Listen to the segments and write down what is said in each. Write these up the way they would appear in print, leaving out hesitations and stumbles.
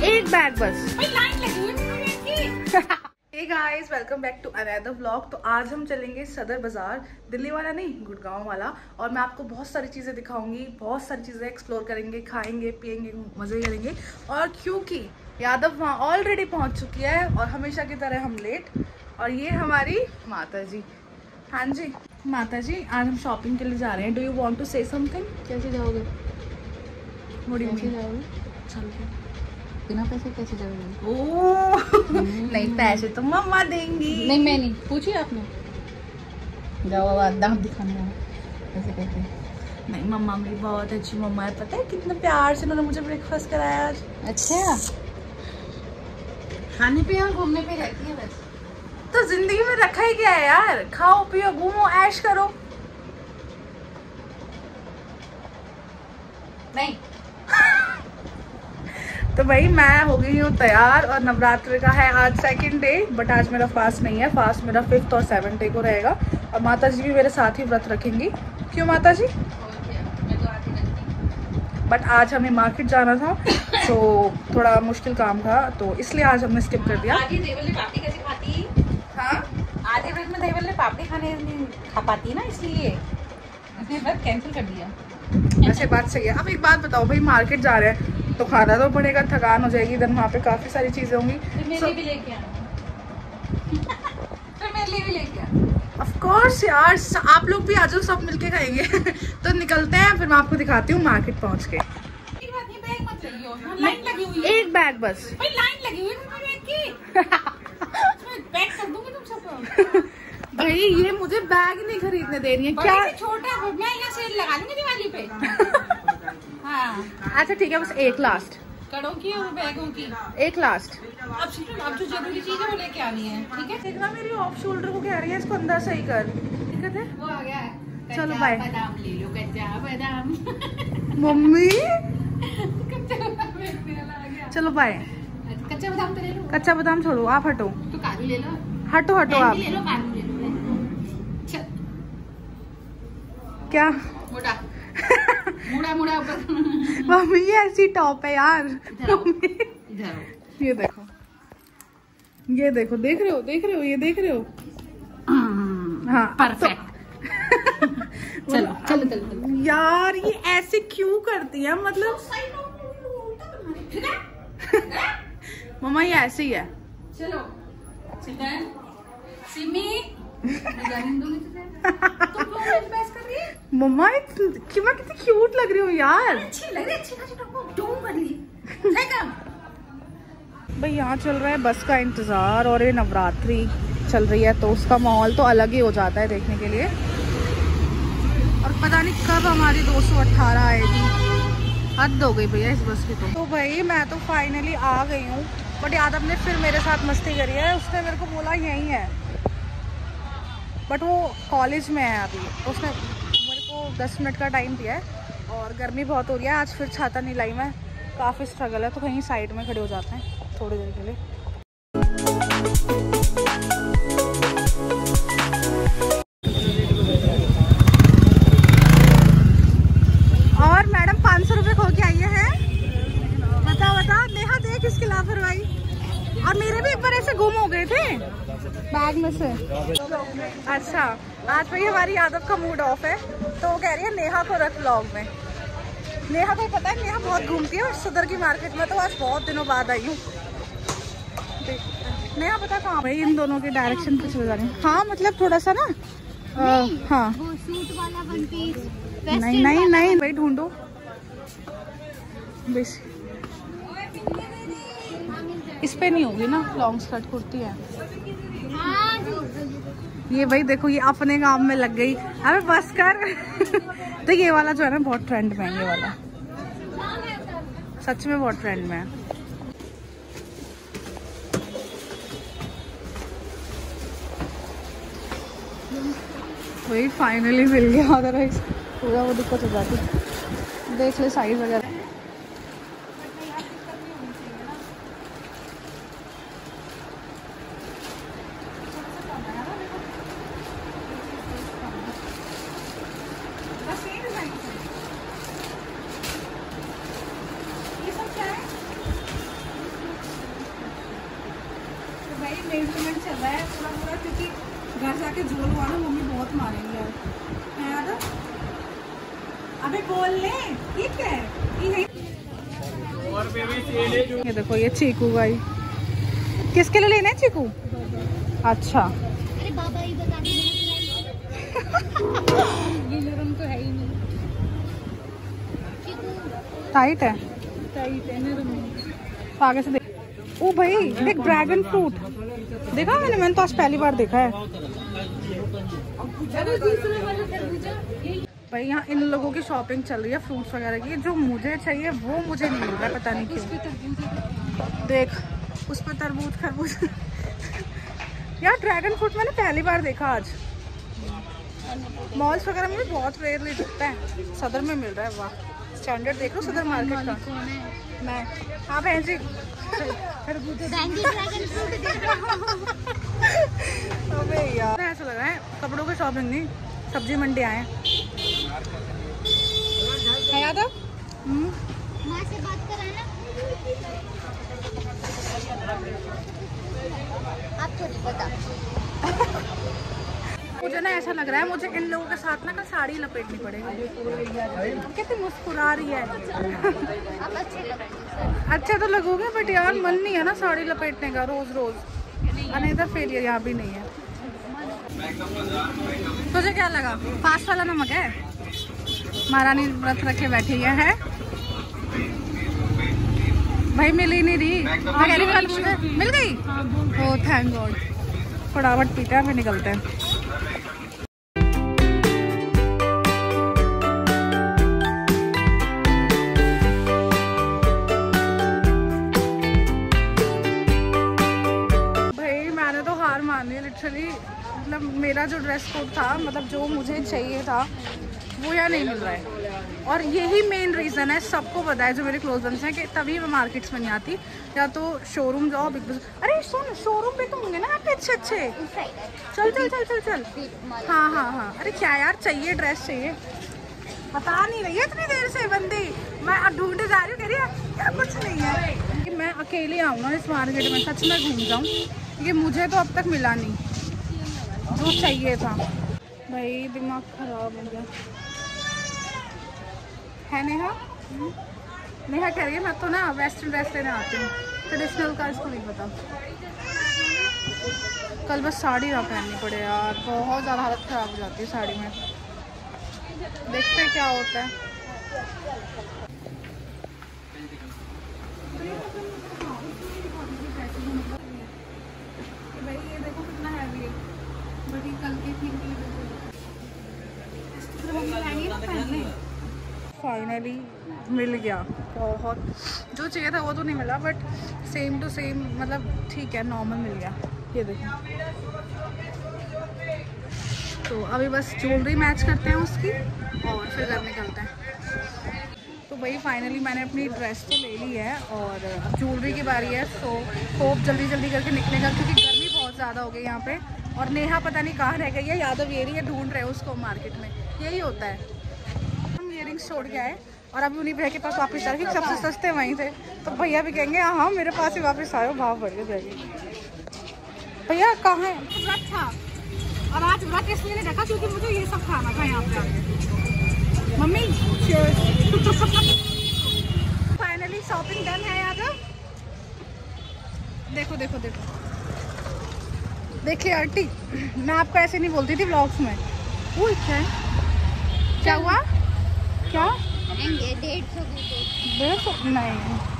एक बैग बस। लाइन लगी हुई है। Hey guys, welcome back to another vlog. तो आज हम चलेंगे सदर बाजार, दिल्ली वाला नहीं, गुड़गांव वाला। और मैं आपको बहुत सारी चीज़ें दिखाऊंगी, बहुत सारी चीज़ें एक्सप्लोर करेंगे, खाएंगे पिएंगे, मज़े करेंगे। और क्योंकि यादव वहाँ ऑलरेडी पहुँच चुकी है और हमेशा की तरह हम लेट। और ये हमारी माता जी। हाँ जी माता जी, आज हम शॉपिंग के लिए जा रहे हैं। Do you want to say something? कैसे जाओगे? कैसे जाओगे? चल के बिना पैसे कैसे जाओगे? ओह नहीं, पैसे तो मम्मा देंगी। नहीं, मैं नहीं पूछी आपने। जाओ अब दांत दिखाने ऐसे कहते। नहीं, मम्मा मेरी बहुत अच्छी मम्मा है। पता है कितना प्यार से उन्होंने मुझे ब्रेकफास्ट कराया आज। अच्छा, खाने पे और घूमने पे रहती है बस। तो जिंदगी में रखा ही क्या है यार, खाओ पियो घूमो ऐश करो। नहीं तो भाई मैं हो गई हूँ तैयार और नवरात्र का है आज सेकंड डे। बट आज मेरा फास्ट नहीं है, फास्ट मेरा 5th और 7th डे को रहेगा। और माता जी भी मेरे साथ ही व्रत रखेंगी। क्यों माता जी? बट आज हमें मार्केट जाना था तो थोड़ा मुश्किल काम था, तो इसलिए आज हमने स्किप कर दिया। आधी देवल ने पापड़ी कैसे खाती? हाँ, आधे व्रत में देवल ने पापड़ी खाने नहीं खा पाती ना, इसलिए इसने व्रत कैंसिल कर दिया। ऐसे बात सही है। अब एक बात बताओ भाई, मार्केट जा रहे हैं तो खाना तो पड़ेगा, थकान हो जाएगी, इधर वहाँ पे काफी सारी चीजें होंगी। तो मेरे लिए भी लेके आना। तो मेरे लिए भी लेके आना। ऑफ कोर्स यार, आप लोग भी आ जाओ, सब मिलके खाएंगे। तो निकलते हैं, फिर मैं आपको दिखाती हूँ मार्केट पहुँच के। बैग मत लगियो, लाइन लगी हुई है। एक बैग बस। लाइन लगी हुई है बैग की। पैक कर दूंगी तुम सबको। भाई ये मुझे बैग नहीं खरीदने दे रही है क्या? छोटा मैं यहाँ सेल लगा लूंगी दिवाली पे। हाँ अच्छा ठीक है, बस एक लास्ट। कड़ों की और बैगों की एक लास्ट। अब जो जरूरी चीज है वो लेके आनी है, ठीक है? देखना मेरी ऑफ शोल्डर को कह रही है, इसको अंदर सही कर। दिक्कत है? वो आ गया है। चलो बाय। बादाम ले लो, कच्चा बादाम। मम्मी कच्चा बादाम आ गया। चलो बाय। कच्चा बादाम तो ले लो। कच्चा बादाम छोड़ो, आप हटो। तो काजू ले लो। हटो हटो आप। ले लो, काजू ले लो। क्या मोटा मुड़ा मुड़ा ऊपर। मम्मी ये ऐसी टॉप है यार। इधर ये देखो, ये देखो, देख रहे हो, देख रहे हो, ये देख रहे हो? हाँ परफेक्ट। चलो चलो चलो यार, ये ऐसे क्यों करती है? मतलब मम्मा ये ऐसे ही है। चलो सिमी मम्मा कितनी क्यूट लग रही हो यार। अच्छी लग रही है। भाई यहाँ चल रहा है बस का इंतजार और ये नवरात्रि चल रही है तो उसका माहौल तो अलग ही हो जाता है देखने के लिए। और पता नहीं कब हमारी 218 आएगी, हद हो गई भैया इस बस की। तो भाई मैं तो फाइनली आ गई हूँ, बट यादव ने फिर मेरे साथ मस्ती करी है। उसने मेरे को बोला यही है, बट वो कॉलेज में है अभी, तो उसने मेरे को 10 मिनट का टाइम दिया है। और गर्मी बहुत हो रही है, आज फिर छाता नहीं लाई मैं, काफ़ी स्ट्रगल है। तो कहीं साइड में खड़े हो जाते हैं थोड़ी देर के लिए। और मैडम 500 रुपये खो के आई है। बता बता नेहा, देख इसकी लापरवाही। और मेरे भी एक बार ऐसे गुम हो गए थे बैग में से। अच्छा, आज भाई हमारी यादव का मूड ऑफ है तो वो कह रही है नेहा को रख व्लॉग में। नेहा को पता है, नेहा बहुत घूमती है सदर की मार्केट में, तो आज बहुत दिनों बाद आई हूँ। नेहा पता कहाँ? भाई इन दोनों के डायरेक्शन पे चले जा रही हूँ। हाँ मतलब थोड़ा सा ना, हाँ वो सूट वाला वन पीस। नहीं नहीं नहीं भाई ढूंढो बस। इस पे नहीं होगी ना, लॉन्ग स्कर्ट कुर्ती है ये। भाई देखो ये अपने काम में लग गई। अबे बस कर। तो ये वाला जो है ना बहुत ट्रेंड में है, ये वाला सच में बहुत ट्रेंड में है। वही फाइनली मिल गया, अदरवाइज पूरा वो दिक्कत हो जाती। देख ले साइज वगैरह। मेजरमेंट चल रहा है पूरा पूरा, क्योंकि घर जाके झोल हुआ ना मम्मी बहुत मारेंगी यार। है याद? अबे बोल ले, ठीक है ये देखो ये चीकू भाई, किसके लिए लेना है चीकू? अच्छा अरे बाबा ही बता दे। ये नरम तो है ही नहीं। टाइट है, टाइट है, नरम है। आगे से देख। ओ भाई एक ड्रैगन फ्रूट देखा मैंने तो आज पहली बार देखा है भाई। यहाँ इन लोगों की शॉपिंग चल रही है फ्रूट्स वगैरह की, जो मुझे चाहिए वो मुझे नहीं मिल रहा है, पता नहीं क्यों। देख उस पर तरबूज खरबूज यार ड्रैगन फ्रूट मैंने पहली बार देखा आज। मॉल्स वगैरह में भी बहुत रेयरली दिखता है, सदर में मिल रहा है। वाह स्टैंडर्ड देख लो सदर मार्केट का। मैं हाँ बहन जी अबे यार ऐसा लग रहा है कपड़ों की शॉपिंग नहीं, सब्जी मंडी आए हैं। याद है माँ से बात कराना। आप थोड़ी बता। मुझे ना ऐसा लग रहा है मुझे इन लोगों के साथ ना कल साड़ी लपेटनी पड़ेगी। कितनी मुस्कुरा रही है। आप अच्छे लगते। अच्छा तो लगोगे बट यार मन नहीं है ना साड़ी लपेटने का रोज रोज। अनेदर फेलियर यहाँ भी नहीं है। तुझे क्या लगा फास्ट वाला नमक है? महारानी व्रत रखे बैठी है भाई, मिल ही नहीं रही। कल मुझे मिल गई। Oh thank God. फटाफट पीते हैं फिर निकलते हैं। लिटरली मतलब मेरा जो ड्रेस कोड था, मतलब जो मुझे चाहिए था वो यहाँ नहीं मिल रहा है। और यही मेन रीज़न है, सबको पता है जो मेरे क्लोज फ्रेंड्स हैं, कि तभी मैं मार्केट्स में नहीं आती, या तो शोरूम जाओ बिग बाजार। अरे सुन शोरूम भी तो होंगे ना यहाँ पे अच्छे अच्छे। चल चल चल चल चल। हाँ हाँ हाँ। अरे क्या यार चाहिए, ड्रेस चाहिए, बता नहीं रही है इतनी देर से बंदी। मैं ढूंढे जा रही हूँ, कह रही है यार कुछ नहीं है। कि मैं अकेले आऊँ ना इस मार्केट में, सच में घूम जाऊँ, क्योंकि मुझे तो अब तक मिला नहीं जो चाहिए था। भाई दिमाग खराब हो गया है। नेहा नेहा कह रही है मैं तो ना वेस्टर्न ड्रेस लेने आती हूँ, ट्रेडिशनल का इसको नहीं पता। कल बस साड़ी ना पहननी पड़े यार, बहुत ज़्यादा हालत ख़राब हो जाती है साड़ी में। देखते हैं क्या होता है। भाई ये देखो कितना हैवी है, बड़ी कल के फाइनली मिल गया। बहुत जो चाहिए था वो तो नहीं मिला, बट सेम टू सेम मतलब ठीक है, नॉर्मल मिल गया। ये देखो, तो अभी बस ज्वेलरी मैच करते हैं उसकी और फिर घर निकलते हैं। तो भाई फाइनली मैंने अपनी ड्रेस तो ले ली है और अब ज्वेलरी की बारी है। सो होप जल्दी जल्दी करके निकलेगा, क्योंकि गर्मी बहुत ज़्यादा हो गई यहाँ पे। और नेहा पता नहीं कहाँ रह गई है, यादव ये रही है, ढूंढ रहे हैं उसको मार्केट में। यही होता है, हम इयरिंग्स छोड़ के आए और अभी उन्हीं भैया के पास वापस आ गए, सबसे सस्ते वहीं थे। तो भैया भी कहेंगे हाँ मेरे पास ही वापस आयो, भाव बढ़ गए जाएगी। भैया कहाँ है? व्रत था और आज व्रत इसलिए नहीं रखा क्योंकि मुझे ये सब खाना था यहाँ पे आके। मम्मी फाइनली शॉपिंग डन है यादव। देखो देखो देखो देखिए आंटी, मैं आपको ऐसे नहीं बोलती थी व्लॉग्स में। वो क्या हुआ? क्या 150 नहीं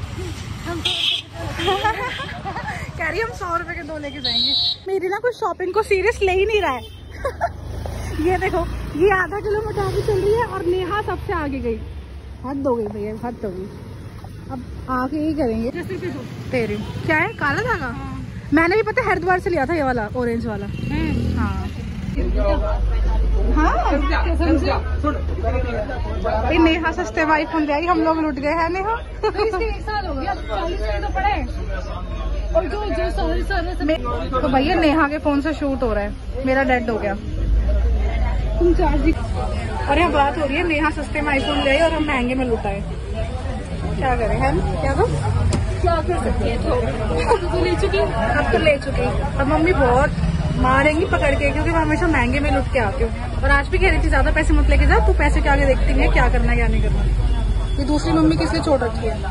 कह रही हम 100 रुपए के 2 लेके जाएंगे। मेरी ना कोई शॉपिंग को सीरियस ले ही नहीं रहा है। ये देखो ये आधा किलोमीटर आगे चल रही है और नेहा सबसे आगे गई। हद हो गई भैया, हद हो गई। अब आगे ही करेंगे। तेरी क्या है? काला धागा? मैंने भी पता हरिद्वार से लिया था ये वाला, ऑरेंज वाला। हाँ हाँ नेहा सस्ते में आईफोन ले आई, हम लोग लुट गए हैं नेहा। इसके 1 साल हो गया, 40 तो पड़े। और जो तो भैया नेहा के फोन से शूट हो रहा है, मेरा डेड हो गया। तुम चार्ज। और यहाँ बात हो रही है नेहा सस्ते में आईफोन ले आई और हम महंगे में लुटाए। क्या करें है क्या? तो क्या कर सकती है तो ले चुकी। अब तो ले चुकी। अब मम्मी बहुत मारेंगी पकड़ के, क्योंकि मैं हमेशा महंगे में लुट के आती हूँ। और आज भी कह रही थी ज्यादा पैसे मत लेके जा, तू पैसे के आगे देखती है क्या करना है क्या नहीं करना। ये दूसरी मम्मी किस लिए छोड़ रखी है।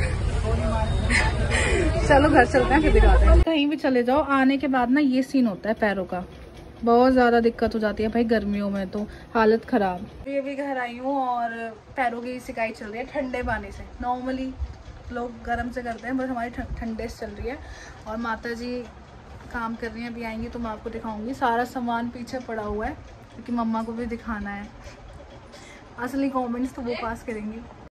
चलो घर चलते हैं फिर दिखाते हैं। कहीं भी चले जाओ आने के बाद ना ये सीन होता है पैरों का, बहुत ज़्यादा दिक्कत हो जाती है भाई गर्मियों में, तो हालत ख़राब। ये भी घर आई हूँ और पैरों की शिकायत चल रही है ठंडे पानी से। नॉर्मली लोग गर्म से करते हैं, बस हमारी ठंडे से चल रही है। और माता जी काम कर रही हैं, अभी आएंगी तो मैं आपको दिखाऊंगी। सारा सामान पीछे पड़ा हुआ है क्योंकि मम्मा को भी दिखाना है। असली कमेंट्स तो वो पास करेंगी।